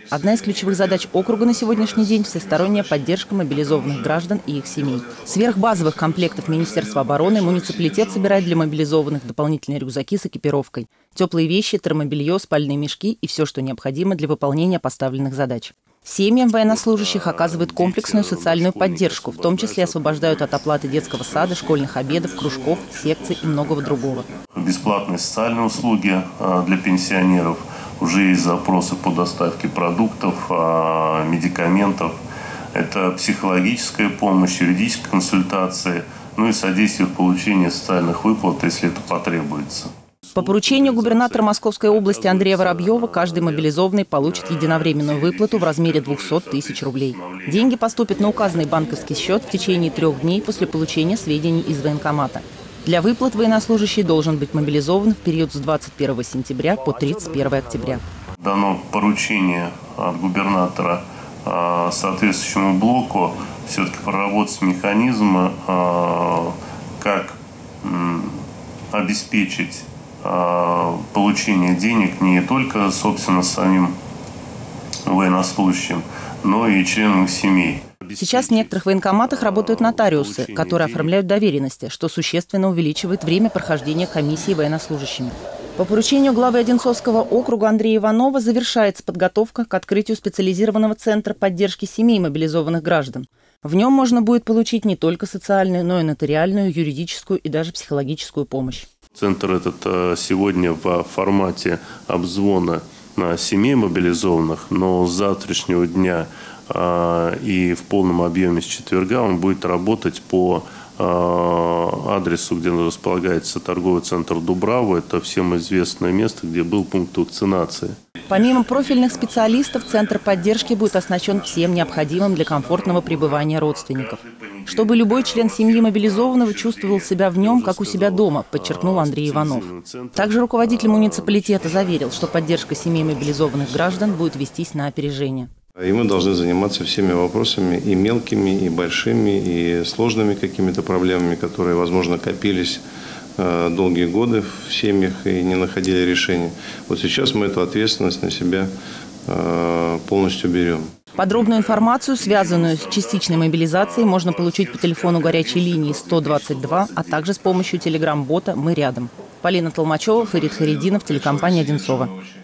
Одна из ключевых задач округа на сегодняшний день – всесторонняя поддержка мобилизованных граждан и их семей. Сверх базовых комплектов Министерства обороны муниципалитет собирает для мобилизованных дополнительные рюкзаки с экипировкой, теплые вещи, термобелье, спальные мешки и все, что необходимо для выполнения поставленных задач. Семьям военнослужащих оказывают комплексную социальную поддержку, в том числе освобождают от оплаты детского сада, школьных обедов, кружков, секций и многого другого. Бесплатные социальные услуги для пенсионеров. Уже есть запросы по доставке продуктов, медикаментов. Это психологическая помощь, юридические консультации, ну и содействие в получении социальных выплат, если это потребуется. По поручению губернатора Московской области Андрея Воробьева каждый мобилизованный получит единовременную выплату в размере 200 тысяч рублей. Деньги поступят на указанный банковский счет в течение 3 дней после получения сведений из военкомата. Для выплат военнослужащий должен быть мобилизован в период с 21 сентября по 31 октября. Дано поручение от губернатора соответствующему блоку все-таки проработать механизмы, как обеспечить получение денег не только, собственно, самим военнослужащим, но и членам их семей. Сейчас в некоторых военкоматах работают нотариусы, которые оформляют доверенности, что существенно увеличивает время прохождения комиссии военнослужащими. По поручению главы Одинцовского округа Андрея Иванова завершается подготовка к открытию специализированного центра поддержки семей мобилизованных граждан. В нем можно будет получить не только социальную, но и нотариальную, юридическую и даже психологическую помощь. Центр этот сегодня в формате обзвона семей мобилизованных, но с завтрашнего дня и в полном объеме с четверга он будет работать по адресу, где располагается торговый центр Дубрава. Это всем известное место, где был пункт вакцинации. Помимо профильных специалистов, центр поддержки будет оснащен всем необходимым для комфортного пребывания родственников. Чтобы любой член семьи мобилизованного чувствовал себя в нем, как у себя дома, подчеркнул Андрей Иванов. Также руководитель муниципалитета заверил, что поддержка семей мобилизованных граждан будет вестись на опережение. И мы должны заниматься всеми вопросами, и мелкими, и большими, и сложными какими-то проблемами, которые, возможно, копились долгие годы в семьях и не находили решения. Вот сейчас мы эту ответственность на себя полностью берем. Подробную информацию, связанную с частичной мобилизацией, можно получить по телефону горячей линии 122, а также с помощью телеграм-бота «Мы рядом». Полина Толмачева, Фарид Харидинов, телекомпания «Одинцова».